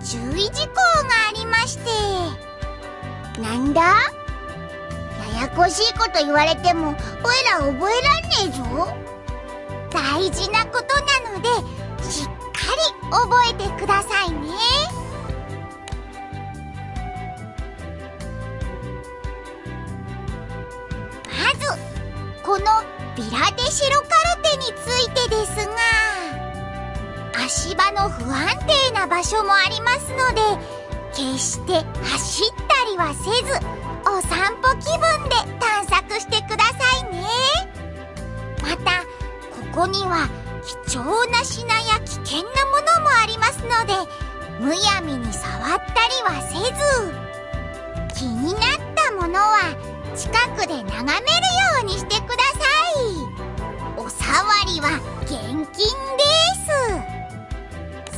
注意事項がありまして。なんだ？ややこしいこと言われてもおいら覚えらんねえぞ。大事なことなのでしっかり覚えてくださいね。まずこのビラデシロカルテについてですが、足場の不安定な場所もありますので、決して走ったりはせず、お散歩気分で探索してくださいね。またここには貴重な品や危険なものもありますので、むやみに触ったりはせず、気になったものは近くで眺めるようにしてください。お触りは厳禁です。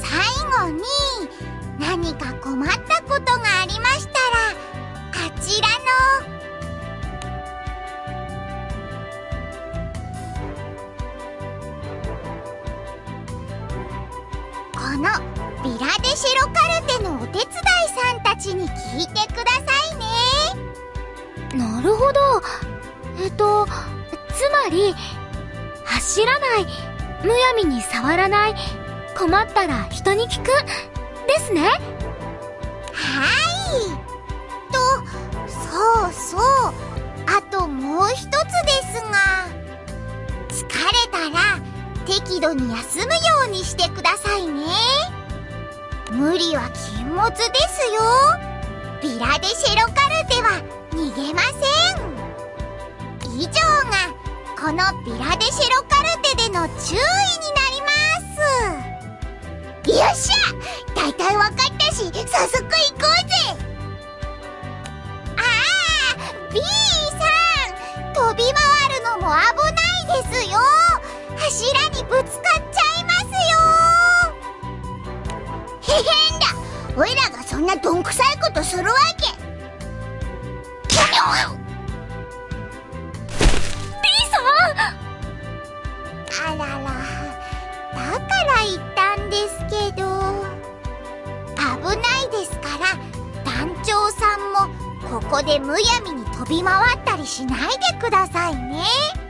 最後に何か困ったことがありましたら、あちらのこのビラデシロカルテのお手伝いさんたちに聞いてくださいね。 なるほど。つまり走らない、むやみに触らない、困ったら人に聞くですね。 はい。そうそう。あともう一つですが、疲れたら適度に休むようにしてくださいね。無理は禁物ですよ。ビラデシロカルテは逃げません。以上がこのビラデシロカルテでの注意になります。よっしゃ、だいたいわかったし早速行こうぜ。B さん、飛び回るのも危ないですよ。柱にぶつかっちゃいますよ。へへんだ、おいらがそんなどんくさいことするわけ。あらら、だから言ったんですけど、危ないですから、団長さんもここでむやみに飛び回ったりしないでくださいね。